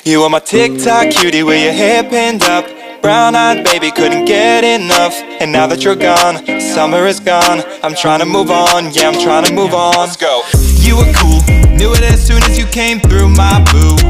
You were my TikTok cutie with your hair pinned up, brown-eyed baby, couldn't get enough. And now that you're gone, summer is gone. I'm trying to move on, yeah, I'm trying to move on. Let's go. You were cool, knew it as soon as you came through, my boo.